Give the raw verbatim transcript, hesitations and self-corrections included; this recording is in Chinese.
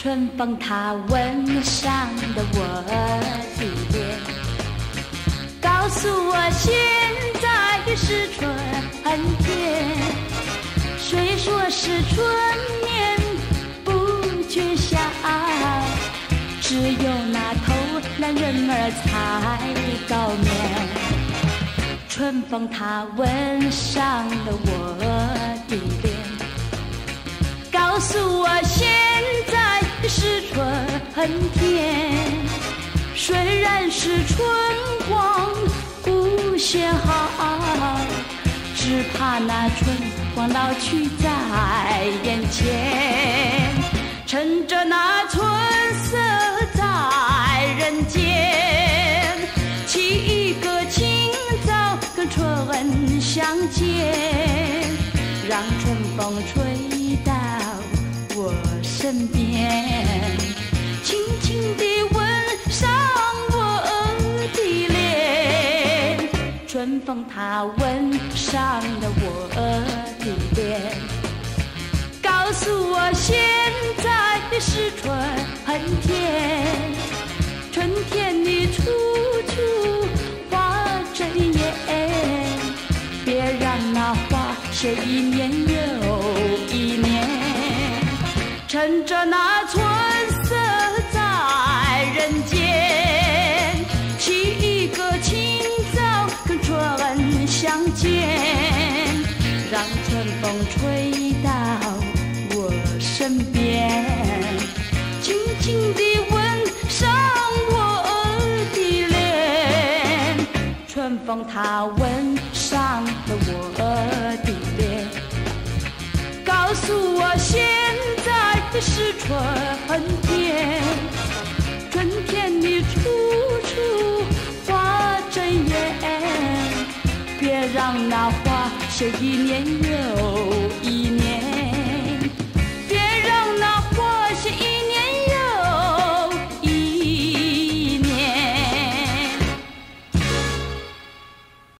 春风它吻上了我的脸，告诉我现在是春天。虽说是春眠不觉晓，只有那头男人儿才高眠。春风它吻上了我的脸，告诉我现在是春天。虽然是春光无限好，只怕那春光老去在眼前。趁着那春色在人间，起一个清早跟春相见，让春风吹到我身边，轻轻地吻上我的脸。春风它吻上了我的脸，告诉我现在是春天。春天里处处花争艳，别让那花谢一年又一年。趁着那春色在人间，起一个清早跟春相见，让春风吹到我身边，轻轻地吻上我的脸。春风它吻上了我的脸，告诉我现在是春天。春天里处处花争艳，别让那花谢一年又